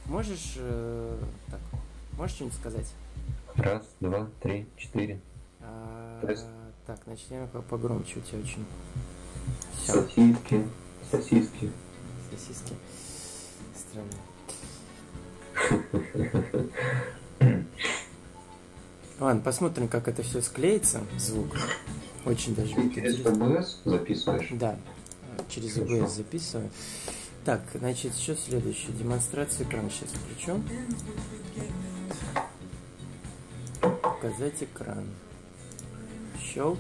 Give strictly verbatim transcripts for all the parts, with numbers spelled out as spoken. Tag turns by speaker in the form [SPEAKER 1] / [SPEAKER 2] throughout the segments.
[SPEAKER 1] Можешь, э, так, можешь что-нибудь сказать?
[SPEAKER 2] Раз, два, три, четыре. Тест.
[SPEAKER 1] А, так, начнем погромче, у тебя очень... Все,
[SPEAKER 2] Сосиски. Сосиски.
[SPEAKER 1] сосиски. Странно. Ладно, посмотрим, как это все склеится, звук. Очень даже
[SPEAKER 2] Ты
[SPEAKER 1] будет
[SPEAKER 2] через
[SPEAKER 1] интересно.
[SPEAKER 2] о бэ эс записываешь?
[SPEAKER 1] Да, через
[SPEAKER 2] Хорошо.
[SPEAKER 1] о бэ эс записываю. Так, значит, что следующее? Демонстрацию экрана сейчас включу. Показать экран. Щелк.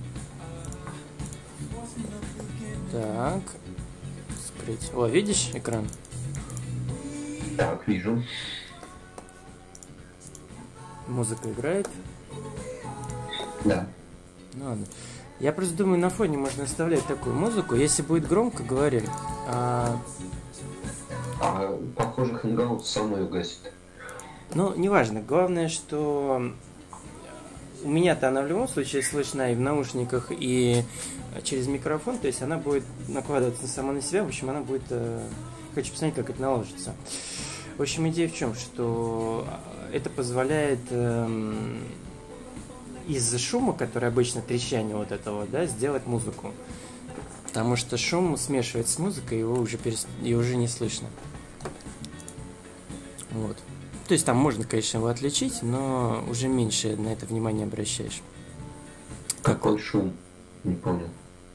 [SPEAKER 1] Так. Скрыть. О, видишь экран?
[SPEAKER 2] Так, вижу.
[SPEAKER 1] Музыка играет.
[SPEAKER 2] Да.
[SPEAKER 1] Ну ладно. Я просто думаю, на фоне можно оставлять такую музыку. Если будет громко, говори. А...
[SPEAKER 2] А, похоже, Hangout сам ее гасит.
[SPEAKER 1] Ну, неважно. Главное, что у меня-то она в любом случае слышна и в наушниках, и через микрофон. То есть она будет накладываться сама на себя. В общем, она будет... Хочу посмотреть, как это наложится. В общем, идея в чем? Что это позволяет... Эм... из-за шума, который обычно трещание вот этого, да, сделать музыку. Потому что шум смешивается с музыкой, его уже, перест... его уже не слышно. Вот. То есть там можно, конечно, его отличить, но уже меньше на это внимание обращаешь.
[SPEAKER 2] Какой шум? Не понял.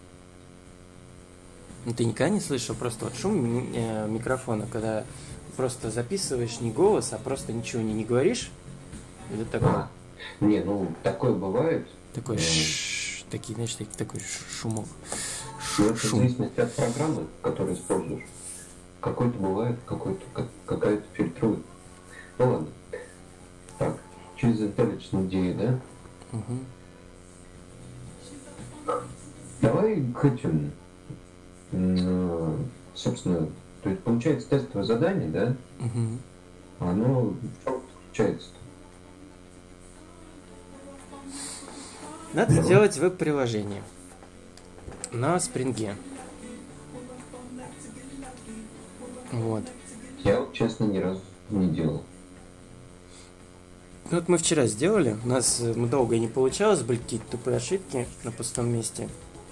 [SPEAKER 1] Ну ты никогда не слышал просто вот шум микрофона, когда просто записываешь не голос, а просто ничего не, не говоришь? Или такое?
[SPEAKER 2] А, не, ну такое бывает.
[SPEAKER 1] Такой
[SPEAKER 2] э,
[SPEAKER 1] ш... такие, знаешь, такой, такой шумок.
[SPEAKER 2] Но это в
[SPEAKER 1] Шум.
[SPEAKER 2] зависимости от программы, которую используешь. Какой-то бывает, какой-то как, какая-то фильтрует. Ну ладно. Так, через IntelliJ ди эй, да?
[SPEAKER 1] Угу.
[SPEAKER 2] Давай к этим, э, собственно, то есть получается тестовое задание, да?
[SPEAKER 1] Угу.
[SPEAKER 2] Оно в чем заключается?
[SPEAKER 1] Надо
[SPEAKER 2] Давай.
[SPEAKER 1] делать веб-приложение на спринге. Вот.
[SPEAKER 2] Я вот, честно, ни разу не делал.
[SPEAKER 1] Ну, вот мы вчера сделали, у нас э, долго не получалось, были какие-то тупые ошибки на пустом месте.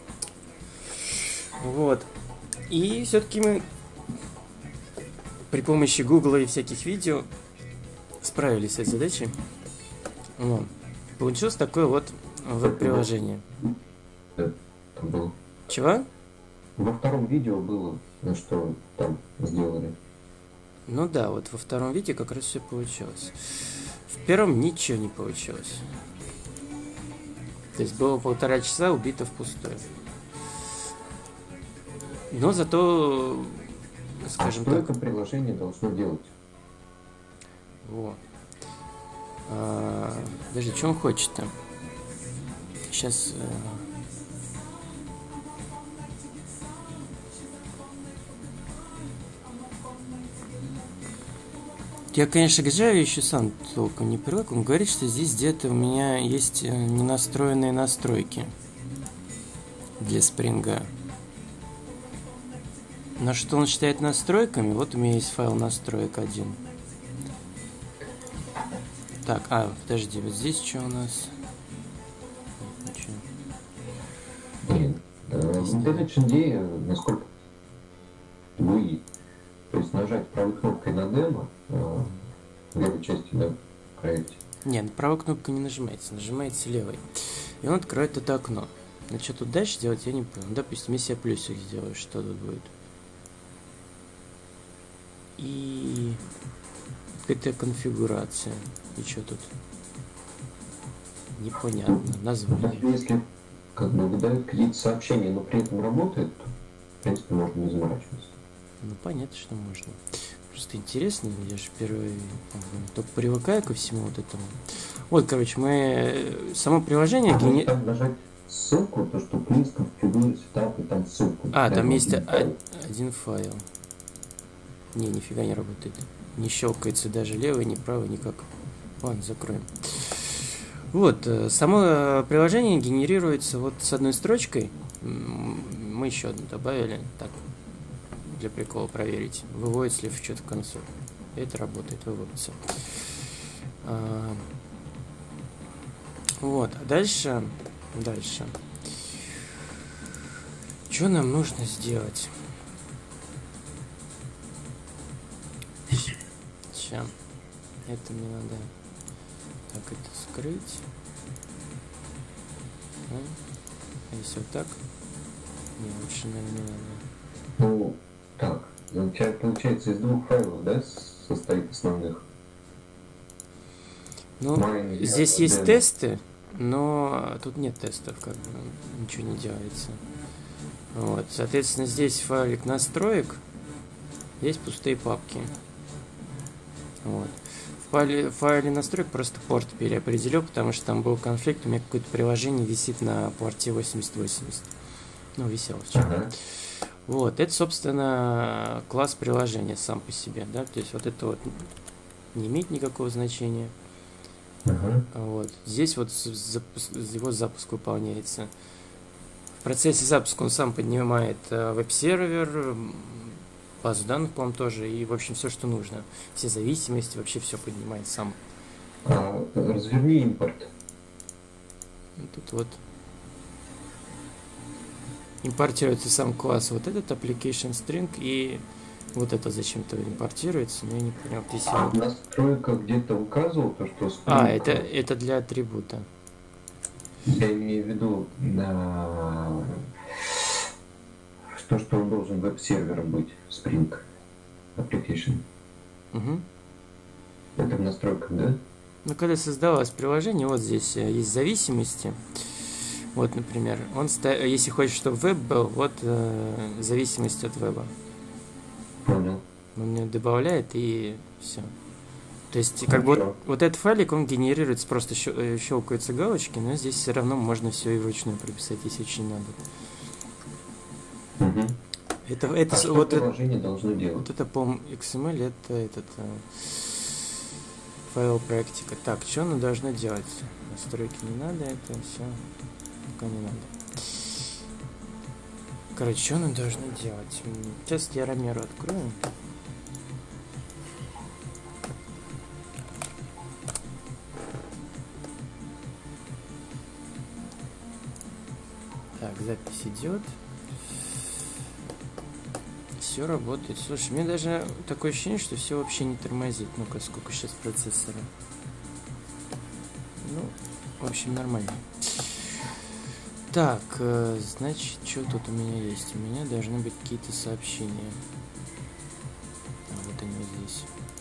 [SPEAKER 1] Вот. И все-таки мы при помощи Гугла и всяких видео справились с этой задачей. Вот. Получилось такое вот веб-приложение.
[SPEAKER 2] Да, там было.
[SPEAKER 1] Чего?
[SPEAKER 2] Во втором видео было, ну что там сделали.
[SPEAKER 1] Ну да, вот во втором видео как раз все получилось. В первом ничего не получилось. То есть было полтора часа убито впустую. Но зато, скажем
[SPEAKER 2] а что
[SPEAKER 1] так...
[SPEAKER 2] это приложение должно делать?
[SPEAKER 1] Вот. А, подожди, что он хочет-то? Сейчас... Я, конечно, к Java еще сам толком не привык. Он говорит, что здесь где-то у меня есть ненастроенные настройки для спринга. Но что он считает настройками? Вот у меня есть файл настроек один. Так, а, подожди, вот здесь что у нас?
[SPEAKER 2] Блин, в IntelliJ ди эй, насколько вы, то есть нажать правой кнопкой на демо, в левой части, да, в проекте.
[SPEAKER 1] Нет, правой кнопкой не нажимается, нажимается левой. И он откроет это окно. Но что тут дальше делать, я не понял. Допустим, если я плюсик сделаю, что тут будет? И какая-то конфигурация. И что тут? Непонятно. Название.
[SPEAKER 2] Если как бы выдают какие-то сообщения, но при этом работает, то, в принципе, можно не заморачиваться.
[SPEAKER 1] Ну, понятно, что можно. Просто интересно, я же первый только привыкаю ко всему вот этому. Вот, короче, мы само приложение...
[SPEAKER 2] А
[SPEAKER 1] гени...
[SPEAKER 2] там нажать ссылку, то, что please configure setup, и там ссылку.
[SPEAKER 1] А, там есть
[SPEAKER 2] один файл.
[SPEAKER 1] один файл. Не, нифига не работает. Не щелкается даже левый, ни правый, никак. Ладно, закроем. Вот, само приложение генерируется вот с одной строчкой. Мы еще одну добавили. Так, для прикола проверить, выводится ли что-то в консоль. Это работает, выводится. А, вот, а дальше, дальше. Что нам нужно сделать? Сейчас. Это мне надо так это скрыть. А? А если вот так? Не, лучше, наверное, не надо.
[SPEAKER 2] Ну, так. У тебя получается из двух файлов, да, состоит основных?
[SPEAKER 1] Ну,
[SPEAKER 2] Mine,
[SPEAKER 1] здесь
[SPEAKER 2] я,
[SPEAKER 1] есть
[SPEAKER 2] да.
[SPEAKER 1] тесты, но тут нет тестов, как бы ничего не делается. Вот, соответственно, здесь файлик настроек, есть пустые папки. Вот. В файле, в файле настроек просто порт переопределил, потому что там был конфликт, у меня какое-то приложение висит на порте восемьдесят восемьдесят. Ну, висело вчера.
[SPEAKER 2] Ага.
[SPEAKER 1] Вот, это, собственно, класс приложения сам по себе, да, то есть вот это вот не имеет никакого значения.
[SPEAKER 2] Ага.
[SPEAKER 1] Вот. Здесь вот запуск, его запуск выполняется. В процессе запуска он сам поднимает веб-сервер, базу данных, по-моему, тоже, и, в общем, все, что нужно. Все зависимости, вообще все поднимает сам.
[SPEAKER 2] А, разверни импорт.
[SPEAKER 1] Тут вот импортируется сам класс, вот этот application string, и вот это зачем-то импортируется, но я не понял.
[SPEAKER 2] А в настройках где-то указывал то, что... Spring...
[SPEAKER 1] А, это, это для атрибута.
[SPEAKER 2] Я имею в виду на... то, что он должен веб-сервером быть, Spring Application.
[SPEAKER 1] Угу.
[SPEAKER 2] Это в настройках, да?
[SPEAKER 1] Ну, когда создавалось приложение, вот здесь есть зависимости. Вот, например, он ста... если хочешь, чтобы веб был, вот э, зависимость от веба.
[SPEAKER 2] Понял.
[SPEAKER 1] Он мне добавляет, и все. То есть, как бы вот, вот этот файлик, он генерируется, просто щелкаются галочки, но здесь все равно можно все и вручную прописать, если очень надо.
[SPEAKER 2] Угу.
[SPEAKER 1] Это, это,
[SPEAKER 2] а что
[SPEAKER 1] вот
[SPEAKER 2] приложение это, должно делать?
[SPEAKER 1] Вот это, по-моему, икс эм эль, это этот э, файл проектика. Так, что оно должно делать? Настройки не надо, это все пока не надо. Короче, что оно должно делать? Сейчас я Ромеро открою. Так, запись идет. Все работает. Слушай, мне даже такое ощущение, что все вообще не тормозит. Ну-ка, сколько сейчас процессора? Ну, в общем, нормально. Так, значит, что тут у меня есть? У меня должны быть какие-то сообщения. А, вот они здесь.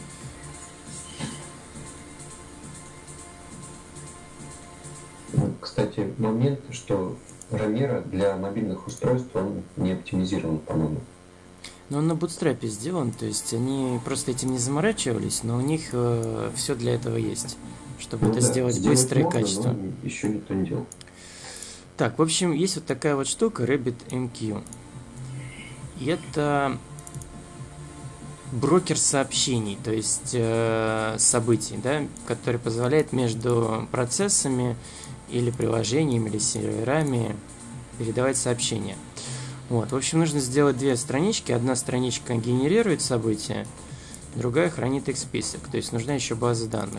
[SPEAKER 2] Кстати, момент, что Ромеро для мобильных устройств он не оптимизирован, по-моему.
[SPEAKER 1] Но он на бутстрапе сделан, то есть они просто этим не заморачивались, но у них э, все для этого есть, чтобы ну это да, сделать быстро и качественно.
[SPEAKER 2] Еще никто не делал.
[SPEAKER 1] Так, в общем, есть вот такая вот штука RabbitMQ. И это брокер сообщений, то есть э, событий, да, который позволяет между процессами или приложениями, или серверами передавать сообщения. Вот, в общем, нужно сделать две странички. Одна страничка генерирует события, другая хранит их список. То есть нужна еще база данных.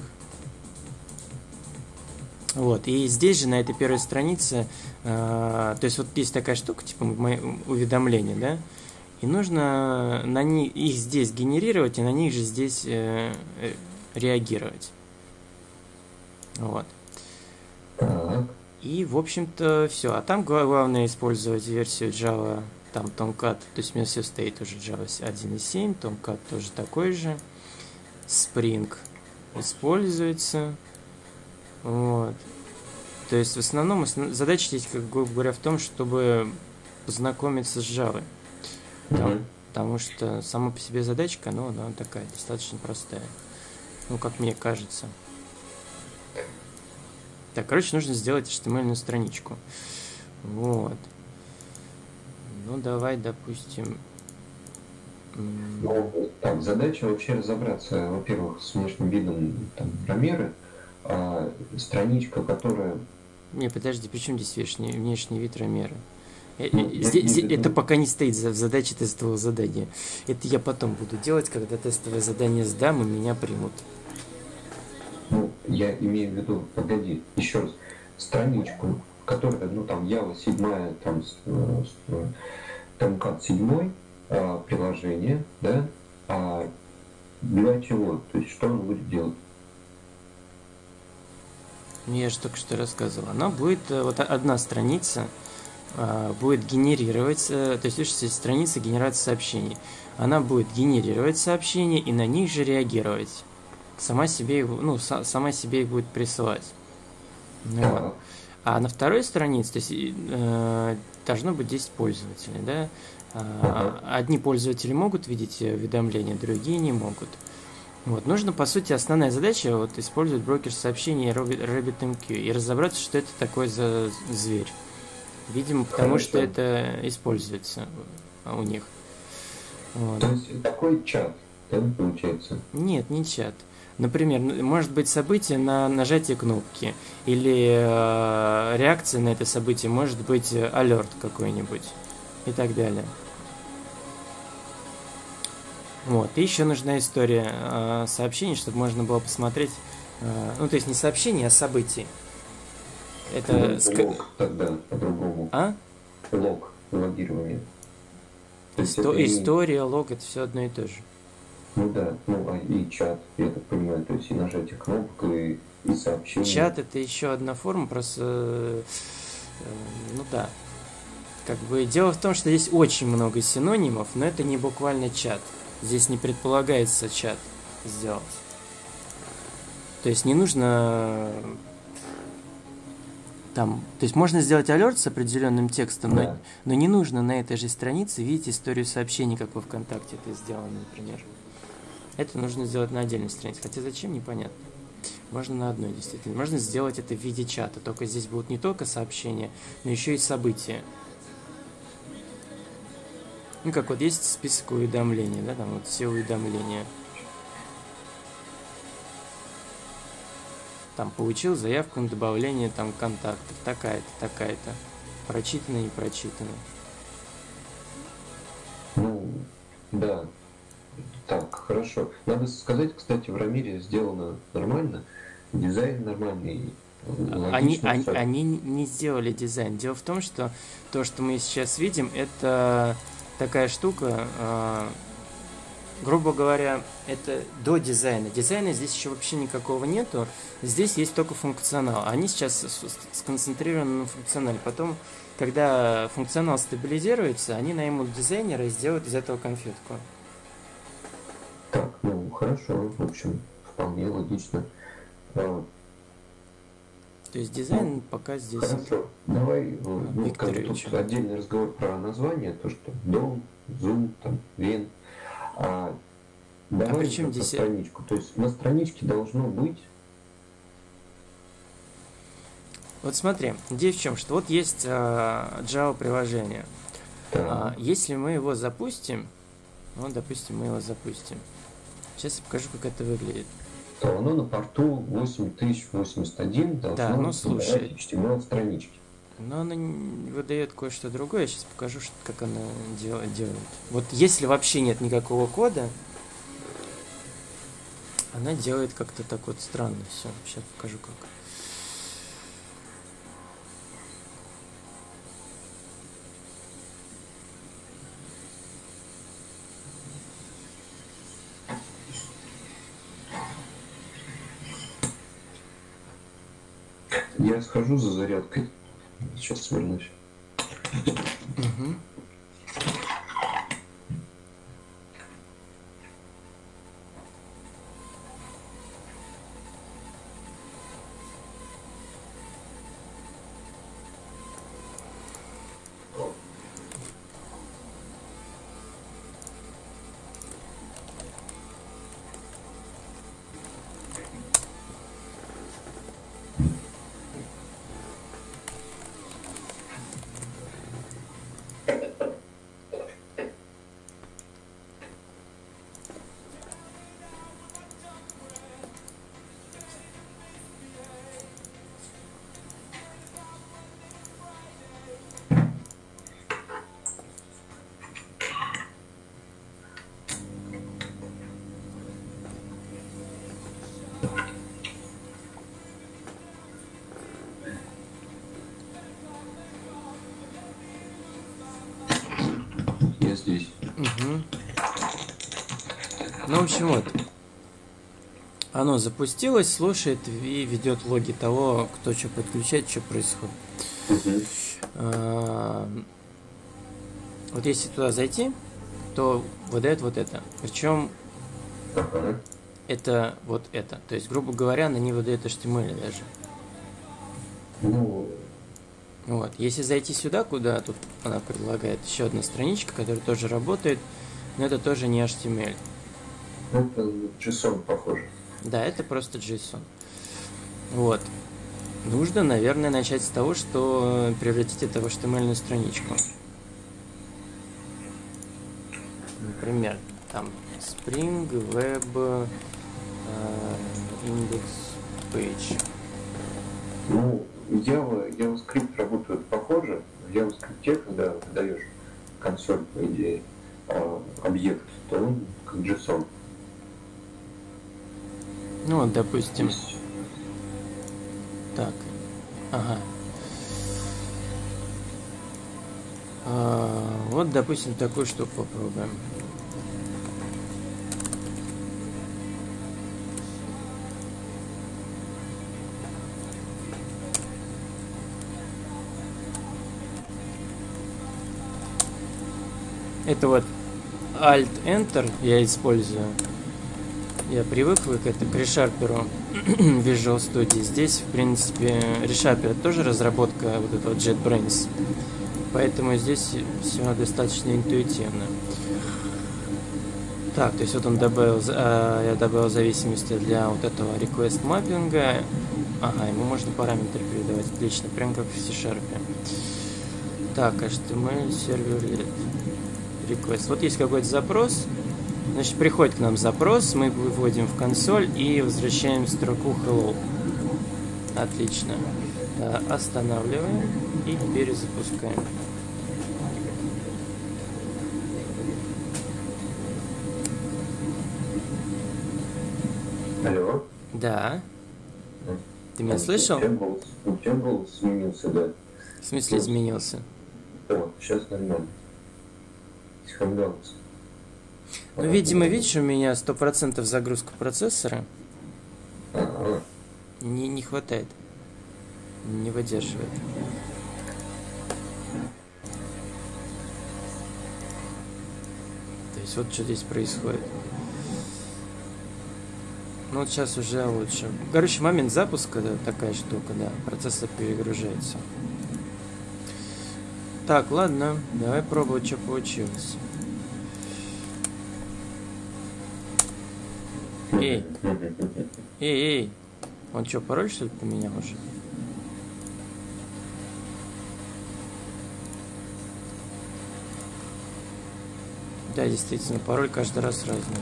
[SPEAKER 1] Вот, и здесь же на этой первой странице, э, то есть вот есть такая штука, типа уведомления, да, и нужно на них, их здесь генерировать, и на них же здесь э, реагировать. Вот. И, в общем-то, все. А там главное использовать версию Java, там Tomcat, то есть у меня все стоит уже Java один и семь, Tomcat тоже такой же. Spring используется. Вот. То есть, в основном, задача здесь, как грубо говоря, в том, чтобы познакомиться с Java. Там, mm-hmm. Потому что сама по себе задачка, ну, она такая, достаточно простая. Ну, как мне кажется. Так, короче, нужно сделать эйч ти эм эль-ную страничку. Вот. Ну, давай, допустим...
[SPEAKER 2] Ну, так, задача вообще разобраться, во-первых, с внешним видом там, Ромеро, а страничка, которая...
[SPEAKER 1] Не, подожди, при чем здесь внешний, внешний вид Ромеро?
[SPEAKER 2] Ну, я
[SPEAKER 1] Здесь,
[SPEAKER 2] имею в
[SPEAKER 1] это
[SPEAKER 2] виду,
[SPEAKER 1] пока не стоит в задаче тестового задания. Это я потом буду делать, когда тестовое задание сдам и меня примут.
[SPEAKER 2] ну, я имею в виду, погоди, еще раз, страничку, которая, ну, там, Java седьмая, там, с- э, с- э, Tomcat седьмой, а, приложение, да, а для чего? То есть, что он будет делать?
[SPEAKER 1] Ну, я же только что рассказывал. Она будет, э, вот одна страница э, будет генерировать, э, то есть, видишь, здесь страница генерации сообщений. Она будет генерировать сообщения и на них же реагировать. Сама себе, его- ну, са- сама себе их будет присылать. Ну, вот.
[SPEAKER 2] Так,
[SPEAKER 1] А на второй странице, то есть, э, должно быть десять пользователей, да? А,
[SPEAKER 2] ага,
[SPEAKER 1] Одни пользователи могут видеть э, уведомления, другие не могут. Вот. Нужно, по сути, основная задача вот, использовать брокер сообщений RabbitMQ и разобраться, что это такое за зверь. Видимо, потому что
[SPEAKER 2] хорошо.
[SPEAKER 1] это используется у них. Вот.
[SPEAKER 2] То есть, такой чат, да, получается?
[SPEAKER 1] Нет, не чат. Например, ну, может быть событие на нажатие кнопки или э, реакция на это событие, может быть алерт какой-нибудь и так далее. Вот. И еще нужна история э, сообщений, чтобы можно было посмотреть, э, ну то есть не сообщений, а событий. Это
[SPEAKER 2] Ну,
[SPEAKER 1] ск-
[SPEAKER 2] лог тогда по-другому.
[SPEAKER 1] а?
[SPEAKER 2] Лог, логирование. То есть, это
[SPEAKER 1] Исто-
[SPEAKER 2] не...
[SPEAKER 1] История, лог, это все одно и то же.
[SPEAKER 2] Ну да, ну а и чат, я так понимаю, то есть и нажатие кнопок, и, и сообщения.
[SPEAKER 1] Чат это еще одна форма, просто, э, э, ну да. Как бы дело в том, что здесь очень много синонимов, но это не буквально чат. Здесь не предполагается чат сделать. То есть не нужно там, то есть можно сделать алерт с определенным текстом, но,
[SPEAKER 2] Да.
[SPEAKER 1] но не нужно на этой же странице видеть историю сообщений, как во ВКонтакте это сделано, например. Это нужно сделать на отдельной странице. Хотя зачем, непонятно. Можно на одной, действительно. Можно сделать это в виде чата. Только здесь будут не только сообщения, но еще и события. Ну, как вот есть список уведомлений, да, там вот все уведомления. Там получил заявку на добавление там контактов. Такая-то, такая-то. Прочитано и прочитано.
[SPEAKER 2] Ну, да. Так, хорошо. Надо сказать, кстати, в Рамире сделано нормально. Дизайн нормальный.
[SPEAKER 1] Они,
[SPEAKER 2] Логично
[SPEAKER 1] они,
[SPEAKER 2] всё.
[SPEAKER 1] они не сделали дизайн. Дело в том, что то, что мы сейчас видим, это такая штука, э, грубо говоря, это до дизайна. Дизайна здесь еще вообще никакого нету. Здесь есть только функционал. Они сейчас с- с- сконцентрированы на функционале. Потом, когда функционал стабилизируется, они наймут дизайнера и сделают из этого конфетку.
[SPEAKER 2] Так, ну, хорошо. В общем, вполне логично. А,
[SPEAKER 1] То есть дизайн пока здесь.
[SPEAKER 2] Хорошо. Давай, э, ну, как бы
[SPEAKER 1] Викторович.
[SPEAKER 2] тут отдельный разговор про название, то, что дом, зум, там, вен. А, давай
[SPEAKER 1] при чем
[SPEAKER 2] про
[SPEAKER 1] здесь-
[SPEAKER 2] страничку. То есть на страничке должно быть.
[SPEAKER 1] Вот смотри, идея в чем, что вот есть э, Java-приложение.
[SPEAKER 2] Так,
[SPEAKER 1] А, если мы его запустим, ну, допустим, мы его запустим. Сейчас я покажу, как это выглядит.
[SPEAKER 2] то оно на порту восемь тысяч восемьдесят один должно
[SPEAKER 1] Да, ну, слушай.
[SPEAKER 2] собирать эйч ти эм эл странички.
[SPEAKER 1] Но оно н- выдает кое-что другое. Я сейчас покажу, что, как оно дел- делает. Вот если вообще нет никакого кода, она делает как-то так вот странно все. Сейчас покажу, как.
[SPEAKER 2] Я схожу за зарядкой. Сейчас вернусь.
[SPEAKER 1] Мгм.
[SPEAKER 2] здесь.
[SPEAKER 1] Угу. Ну, в общем, вот. Оно запустилось, слушает и ведет логи того, кто что подключает, что происходит.
[SPEAKER 2] Угу.
[SPEAKER 1] А, вот если туда зайти, то выдает вот это. Причем
[SPEAKER 2] Ага.
[SPEAKER 1] это вот это. То есть, грубо говоря, она не выдает эйч ти эм эль даже.
[SPEAKER 2] Ну,
[SPEAKER 1] Вот. Если зайти сюда, куда тут она предлагает еще одна страничка, которая тоже работает, но это тоже не эйч ти эм эль.
[SPEAKER 2] это JSON похоже.
[SPEAKER 1] Да, это просто JSON. Вот. Нужно, наверное, начать с того, что превратить это в эйч ти эм эль-ную страничку. Например, там Spring Web uh, Index Page.
[SPEAKER 2] Ну, Java, JavaScript работает похоже. В JavaScript, когда ты даешь консоль, по идее, а, объект, то он как JSON.
[SPEAKER 1] Ну, вот, допустим,
[SPEAKER 2] Есть.
[SPEAKER 1] так. Ага. А, вот, допустим, такую штуку попробуем. Это вот Alt-Enter я использую. Я привык к этому, к ReSharper Visual Studio. Здесь, в принципе, ReSharper тоже разработка вот этого JetBrains. Поэтому здесь все достаточно интуитивно. Так, то есть вот он добавил, э, я добавил зависимости для вот этого request маппинга. Ага, ему можно параметры передавать. Отлично, прям как в C-Sharp. Так, эйч ти эм эль, сервер request. Вот есть какой-то запрос. Значит, приходит к нам запрос, мы выводим в консоль и возвращаем строку hello. Отлично. Да, останавливаем и перезапускаем.
[SPEAKER 2] Алло?
[SPEAKER 1] Да. Ты меня
[SPEAKER 2] А,
[SPEAKER 1] слышал?
[SPEAKER 2] У тебя голос, у тебя голос изменился, да.
[SPEAKER 1] В смысле изменился?
[SPEAKER 2] О, сейчас нормально. Схангался.
[SPEAKER 1] Ну, видимо, видишь, у меня сто процентов загрузка процессора.
[SPEAKER 2] Ага.
[SPEAKER 1] Не, не хватает. Не выдерживает. То есть вот что здесь происходит. Ну вот сейчас уже лучше. Короче, момент запуска, да, такая штука, да. Процессор перегружается. Так, ладно. Давай пробовать, что получилось. Эй. Эй, эй. Он что, пароль что ли поменял уже? Да, действительно, пароль каждый раз разный.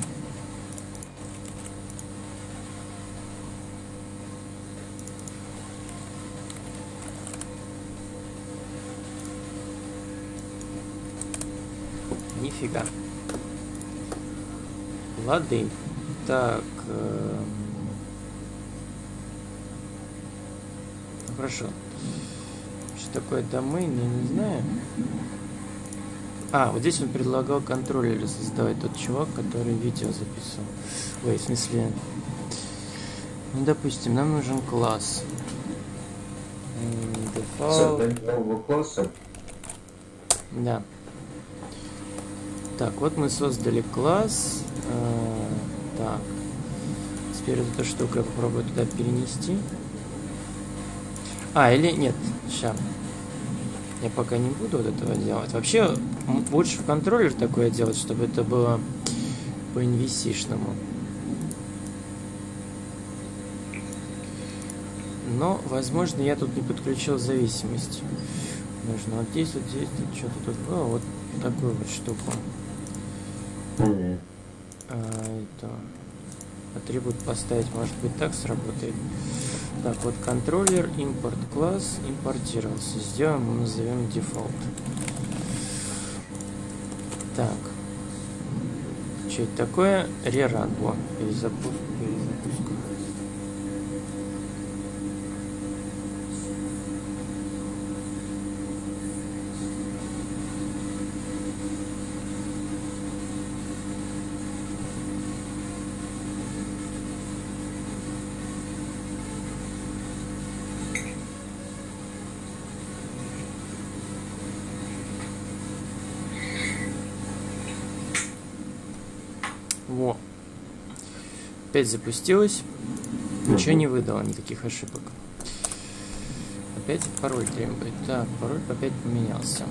[SPEAKER 1] Нифига. Лады. Так. Э... Хорошо. Что такое домен, я не знаю. А, вот здесь он предлагал контроллеры создавать, тот чувак, который видео записал. Ой, в смысле... Ну, допустим, нам нужен класс. Default.
[SPEAKER 2] Создать нового класса.
[SPEAKER 1] Да. Так, вот мы создали класс. Э, так. Теперь вот эту штуку я попробую туда перенести. А, или нет, сейчас. Я пока не буду вот этого делать. Вообще, лучше в контроллер такое делать, чтобы это было по эн ви си-шному. Но, возможно, я тут не подключил зависимость. Нужно вот здесь, вот здесь, тут что-то тут было. Вот такую вот штуку.
[SPEAKER 2] Mm-hmm.
[SPEAKER 1] А, это... Атрибут поставить, может быть, так сработает. Так, вот контроллер, импорт класс, импортировался. Сделаем, назовем дефолт. Так. Что это такое? Реран. Во, перезапуск. Перезапуск. Во. Опять запустилось. Ничего не выдало, никаких ошибок. Опять пароль требует. Так, пароль опять поменялся.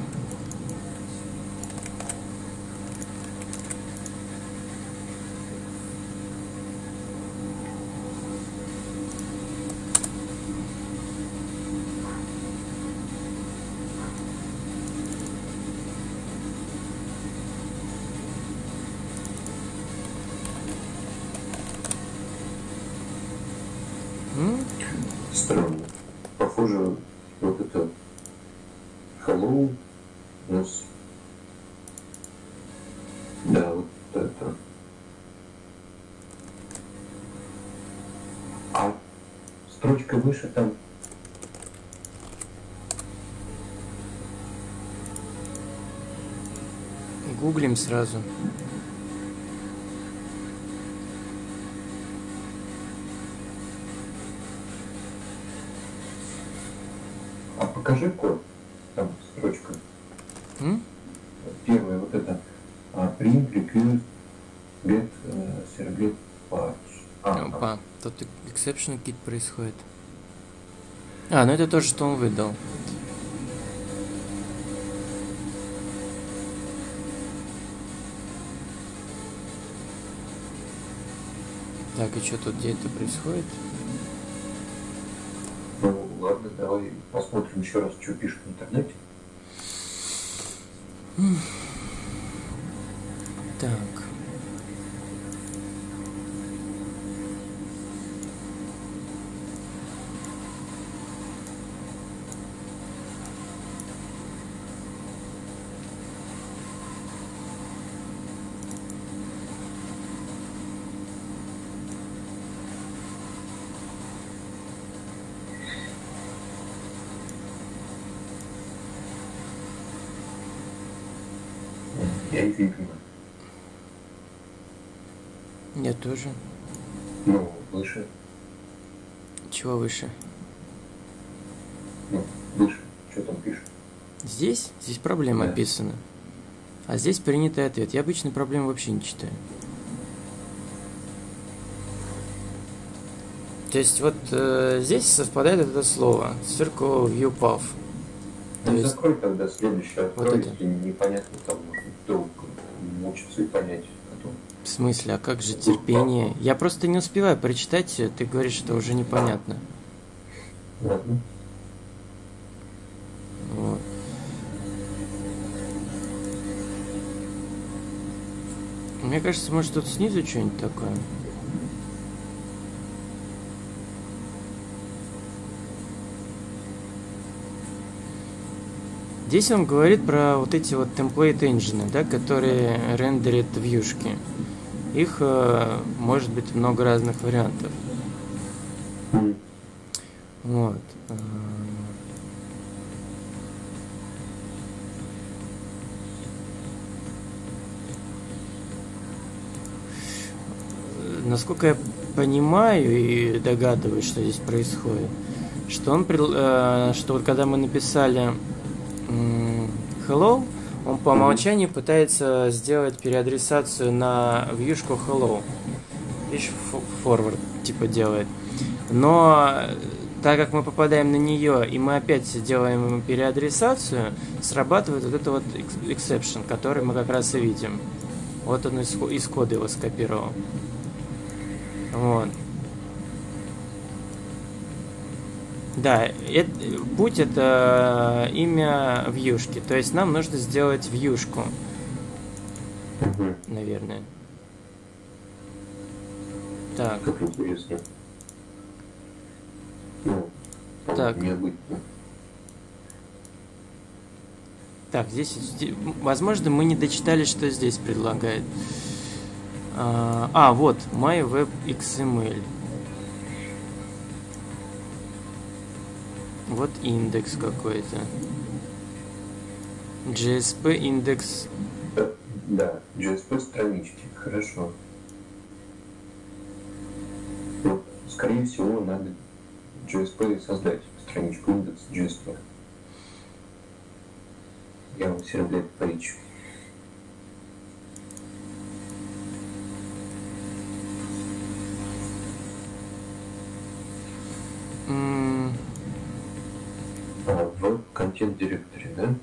[SPEAKER 2] Странно. Похоже, вот это hello у нас. Да, вот это. А строчка выше там.
[SPEAKER 1] Гуглим сразу.
[SPEAKER 2] Покажи код, там строчка.
[SPEAKER 1] М?
[SPEAKER 2] Первая вот это uh, print request get uh, servlet parts. А,
[SPEAKER 1] Опа, тут exception kit происходит. А, ну это то, что он выдал. Так, и что тут, где это происходит?
[SPEAKER 2] Ну ладно, давай посмотрим еще раз, что пишет в интернете.
[SPEAKER 1] Так.
[SPEAKER 2] Я их не понимаю.
[SPEAKER 1] Я тоже.
[SPEAKER 2] Ну, выше.
[SPEAKER 1] Чего выше?
[SPEAKER 2] Ну, выше. Что там пишет?
[SPEAKER 1] Здесь? Здесь проблема
[SPEAKER 2] Да.
[SPEAKER 1] описана. А здесь принятый ответ. Я обычно проблем вообще не читаю. То есть вот э, здесь совпадает это слово. Circle View Path. То
[SPEAKER 2] Ну,
[SPEAKER 1] есть...
[SPEAKER 2] закрой тогда следующий, открой,
[SPEAKER 1] Вот это.
[SPEAKER 2] если непонятно, там долго мучиться и понять потом.
[SPEAKER 1] В смысле, а как же терпение? Я просто не успеваю прочитать, ты говоришь, что уже непонятно.
[SPEAKER 2] Ладно.
[SPEAKER 1] Вот. Мне кажется, может тут снизу что-нибудь такое. Здесь он говорит про вот эти вот template engine, да, которые рендерят вьюшки. Их э, может быть много разных вариантов.
[SPEAKER 2] Mm.
[SPEAKER 1] Вот. Насколько я понимаю и догадываюсь, что здесь происходит, что он, э, что вот когда мы написали э, hello, он по умолчанию пытается сделать переадресацию на вьюшку hello, видишь, forward типа делает, но так как мы попадаем на нее и мы опять делаем переадресацию, срабатывает вот это вот exception, который мы как раз и видим. Вот он из, из кода его скопировал. Вот. Да, это, путь это имя вьюшки. То есть нам нужно сделать вьюшку.
[SPEAKER 2] Угу.
[SPEAKER 1] Наверное. Так.
[SPEAKER 2] Как интересно. Ну,
[SPEAKER 1] так.
[SPEAKER 2] Необычно.
[SPEAKER 1] Так, здесь, возможно, мы не дочитали, что здесь предлагает. А, а вот, MyWebXML. Вот индекс какой-то. джей эс пи индекс.
[SPEAKER 2] Да, джей эс пи странички, хорошо. Вот, скорее всего, надо джей эс пи создать страничку индекс джей эс пи. Я вам сервлет поищу. content directory, да?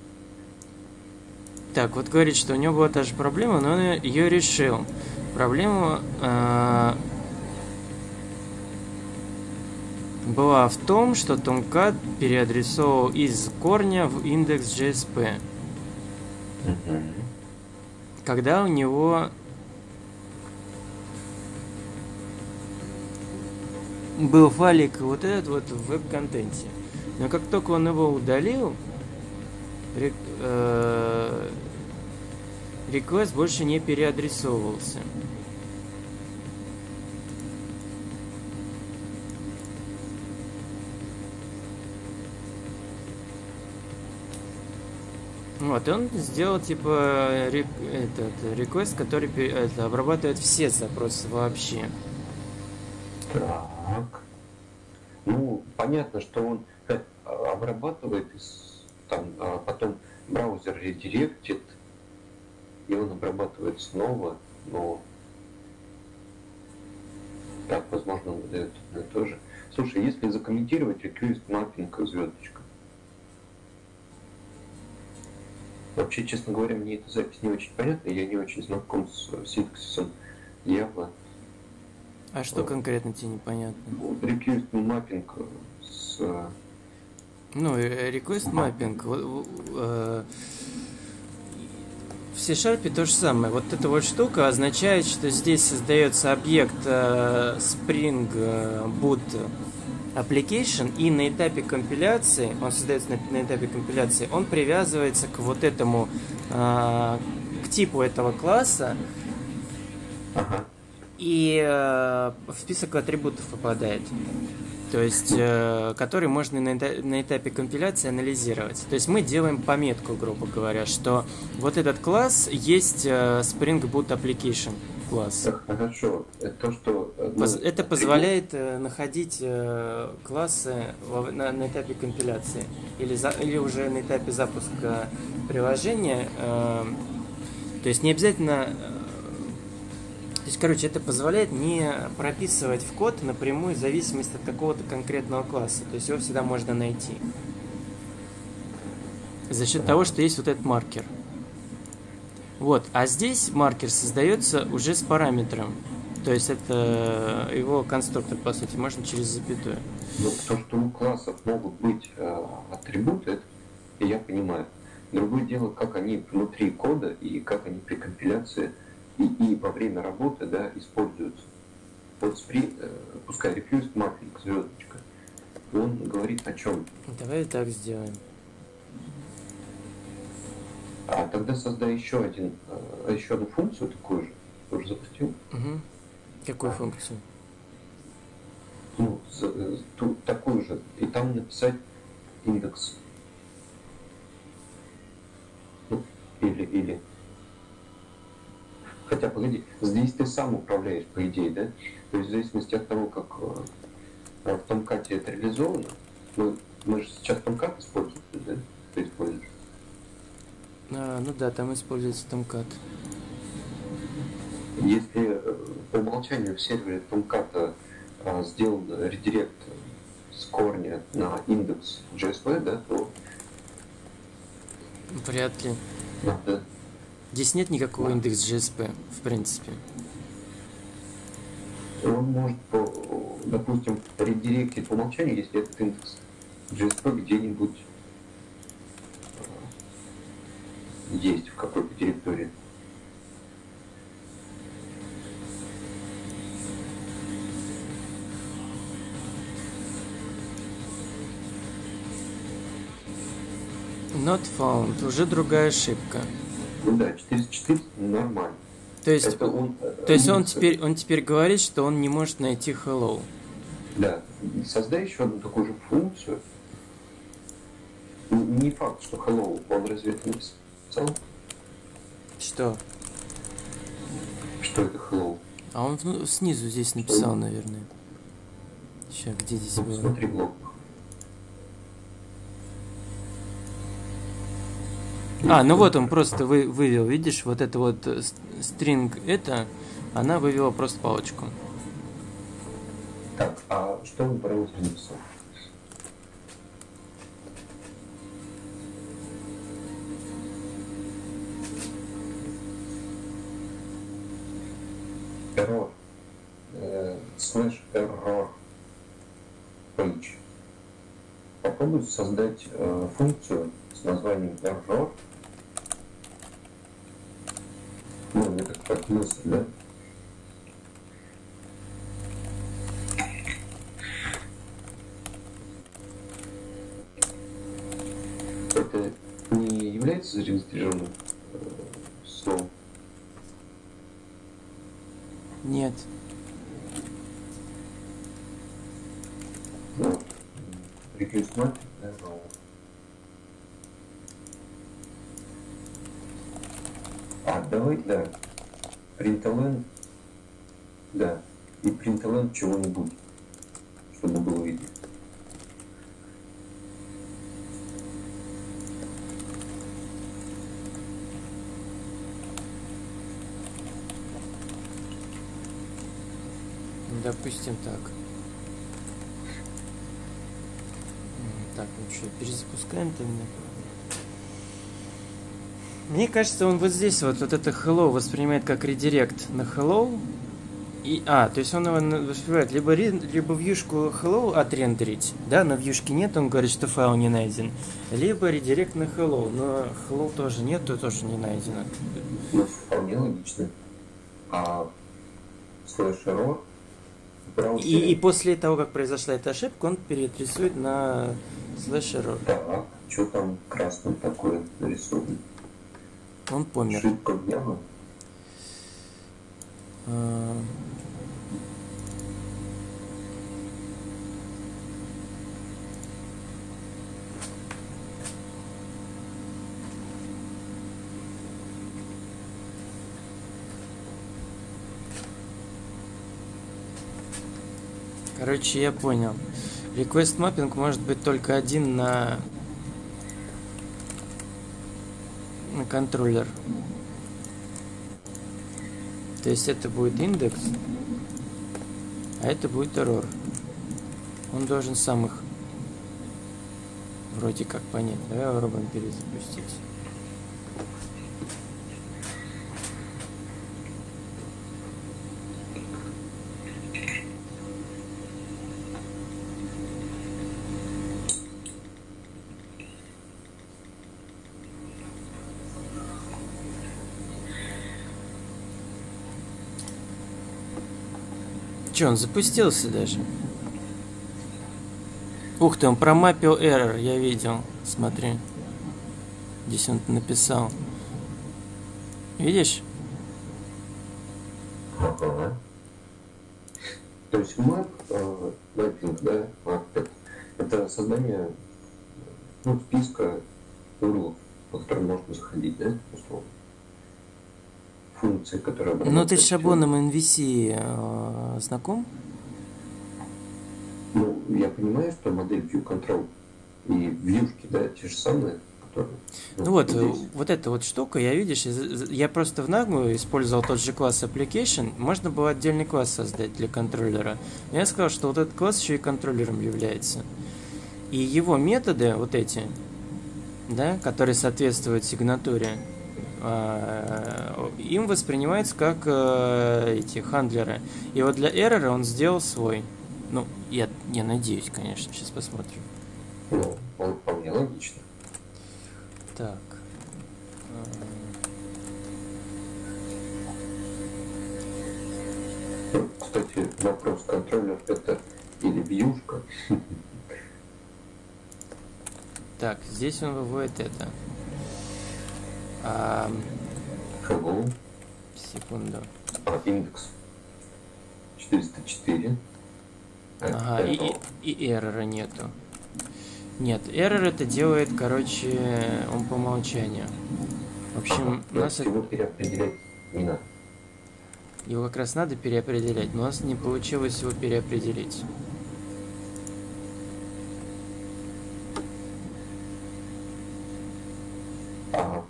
[SPEAKER 1] Так, вот говорит, что у него была та же проблема, но он ее решил. Проблема э, была в том, что Tomcat переадресовал из корня в index.jsp.
[SPEAKER 2] Угу.
[SPEAKER 1] Когда у него был файлик вот этот вот в веб-контенте. Но как только он его удалил, рек, э, request больше не переадресовывался. Вот, и он сделал типа рек, этот request, который это, обрабатывает все запросы вообще.
[SPEAKER 2] Так. Ну, понятно, что он обрабатывает, там, а потом браузер редиректит, и он обрабатывает снова, но так, возможно, он выдает одно и то же. Слушай, если закомментировать request mapping звездочка. Вообще, честно говоря, мне эта запись не очень понятна, я не очень знаком с синтаксисом Java.
[SPEAKER 1] А что конкретно тебе непонятно?
[SPEAKER 2] Request mapping с...
[SPEAKER 1] Ну, request mapping. В C-Sharp то же самое. Вот эта вот штука означает, что здесь создается объект Spring Boot Application, и на этапе компиляции, он создается на, на этапе компиляции, он привязывается к вот этому, к типу этого класса.
[SPEAKER 2] Ага.
[SPEAKER 1] И э, в список атрибутов попадает, то есть, э, который можно на, на этапе компиляции анализировать. То есть мы делаем пометку, грубо говоря, что вот этот класс есть э, Spring Boot Application класс.
[SPEAKER 2] Хорошо, это то, что...
[SPEAKER 1] Ну, это позволяет э, находить э, классы в, на, на этапе компиляции или, за, или уже на этапе запуска приложения. Э, то есть не обязательно... То есть, короче, это позволяет не прописывать в код напрямую зависимость от какого-то конкретного класса. То есть его всегда можно найти. За счет того, что есть вот этот маркер. Вот. А здесь маркер создается уже с параметром. То есть это его конструктор, по сути, можно через запятую.
[SPEAKER 2] Ну, то, что у классов могут быть э, атрибуты, это я понимаю. Другое дело, как они внутри кода и как они при компиляции И, и во время работы, да, используются. Вот спри, э, пускай request mapping звездочка, он говорит о чем?
[SPEAKER 1] Давай так сделаем.
[SPEAKER 2] А тогда создай еще один, э, еще одну функцию такую же. Ты уже запустил?
[SPEAKER 1] Угу. Какую функцию?
[SPEAKER 2] Ну, с, э, ту, такую же. И там написать индекс. Ну, или, или. Хотя, погоди, здесь ты сам управляешь, по идее, да? То есть в зависимости от того, как э, в Tomcat это реализовано, мы, мы же сейчас Tomcat используем, да? Ты используешь?
[SPEAKER 1] А, ну да, там используется Tomcat.
[SPEAKER 2] Если э, по умолчанию в сервере Tomcat э, сделан редирект с корня на индекс JSP, да, то...
[SPEAKER 1] Вряд ли.
[SPEAKER 2] Надо...
[SPEAKER 1] Здесь нет никакого индекс JSP, в принципе.
[SPEAKER 2] Он может, по, допустим, редиректить по умолчанию, если этот индекс JSP где-нибудь есть в какой-то директории.
[SPEAKER 1] Not found. Уже другая ошибка.
[SPEAKER 2] Ну да, четыреста четыре нормально.
[SPEAKER 1] То есть, Это он, то есть он, теперь, он теперь говорит, что он не может найти hello.
[SPEAKER 2] Да. Создай еще одну такую же функцию. Не факт, что hello он разве это написал?
[SPEAKER 1] Что?
[SPEAKER 2] Что это hello?
[SPEAKER 1] А он ну, снизу здесь написал, наверное. Сейчас, где здесь
[SPEAKER 2] ну,
[SPEAKER 1] было?
[SPEAKER 2] Смотри блок.
[SPEAKER 1] А, ну вот он просто вы, вывел, видишь, вот это вот string это, она вывела просто палочку.
[SPEAKER 2] Так, а что он в браузере написал? slash error page. Попробуй создать э, функцию с названием error. Ну, это как мысль, да? Это не является зарегистрированным э, словом?
[SPEAKER 1] Нет.
[SPEAKER 2] Ну, request mapping, error. А, давай, да. Println, да. И println чего-нибудь, чтобы было видно.
[SPEAKER 1] Допустим, так. Так, ну что, перезапускаем тогда. Мне кажется, он вот здесь вот, вот это hello воспринимает как редирект на hello. И, а, то есть он его воспринимает либо, либо вьюшку hello отрендерить, да, но вьюшки нет, он говорит, что файл не найден. Либо редирект на hello, но hello тоже нет, то тоже не найдено.
[SPEAKER 2] Ну, вполне логично. А слэш error
[SPEAKER 1] И, и после того, как произошла эта ошибка, он переадресует на слэш error.
[SPEAKER 2] Так, что там красным такое нарисовано?
[SPEAKER 1] Он помер.
[SPEAKER 2] Ошибка гнева?
[SPEAKER 1] А... Короче, я понял. Request mapping может быть только один на, на контроллер. То есть это будет индекс, а это будет error. Он должен сам их вроде как понять. Давай попробуем перезапустить. Че, он запустился даже? Ух ты, он промапил error, я видел. Смотри. Здесь он написал. Видишь?
[SPEAKER 2] Ага. То есть map, э, mapping, да, map, это создание, ну, списка урлов, по которым можно заходить, да, условно. Функции, которые...
[SPEAKER 1] Ну, ты с шаблоном эн ви си э, знаком?
[SPEAKER 2] Ну, я понимаю, что модель View Control и вьюшки, да, те же самые, которые...
[SPEAKER 1] Ну, ну вот, здесь. Вот эта вот штука, я, видишь, я просто в Nagma использовал тот же класс Application, можно было отдельный класс создать для контроллера. Я сказал, что вот этот класс еще и контроллером является. И его методы, вот эти, да, которые соответствуют сигнатуре, им воспринимается как э, эти хандлеры. И вот для error он сделал свой. Ну, я, я надеюсь, конечно. Сейчас посмотрим.
[SPEAKER 2] Ну, он вполне логично.
[SPEAKER 1] Так.
[SPEAKER 2] Кстати, вопрос контроллер это или вьюшка?
[SPEAKER 1] Так, здесь он выводит это. А...
[SPEAKER 2] Hello.
[SPEAKER 1] Секунду.
[SPEAKER 2] А, индекс четыреста четыре.
[SPEAKER 1] Ага, и, и, и эррора нету. Нет, эррор это делает, короче, он по умолчанию. В общем,
[SPEAKER 2] ага,
[SPEAKER 1] нас
[SPEAKER 2] его переопределять не надо.
[SPEAKER 1] Его как раз надо переопределять, но у нас не получилось его переопределить.
[SPEAKER 2] А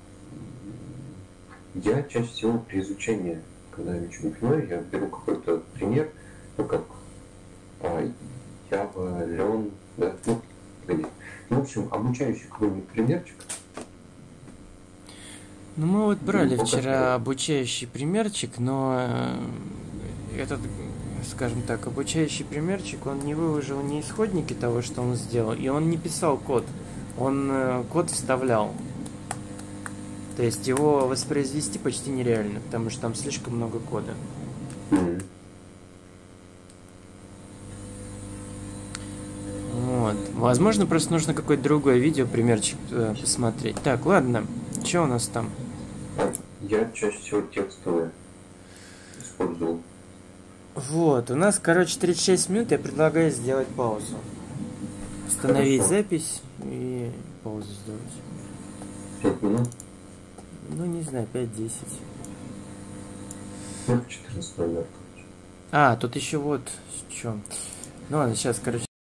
[SPEAKER 2] я чаще всего при изучении, когда я ничего не понимаю, я беру какой-то пример, ну как а, Java, Learn, да, ну, ну, в общем, обучающий какой-нибудь примерчик.
[SPEAKER 1] Ну, мы вот брали
[SPEAKER 2] ну,
[SPEAKER 1] вчера обучающий примерчик, но этот скажем так, обучающий примерчик, он не выложил ни исходники того, что он сделал, и он не писал код, он э, код вставлял. То есть его воспроизвести почти нереально, потому что там слишком много кода.
[SPEAKER 2] Mm-hmm.
[SPEAKER 1] Вот. Возможно, просто нужно какое-то другое видео, примерчик э, посмотреть. Так, ладно, что у нас там?
[SPEAKER 2] Я чаще всего текстовые использовал.
[SPEAKER 1] Вот, у нас, короче, тридцать шесть минут, я предлагаю сделать паузу. Остановить
[SPEAKER 2] Хорошо.
[SPEAKER 1] запись и паузу сделать.
[SPEAKER 2] пять минут?
[SPEAKER 1] Ну, не знаю, пять-десять.
[SPEAKER 2] Ну, четырнадцать, наверное.
[SPEAKER 1] А, тут еще вот что. Ну ладно, сейчас, короче,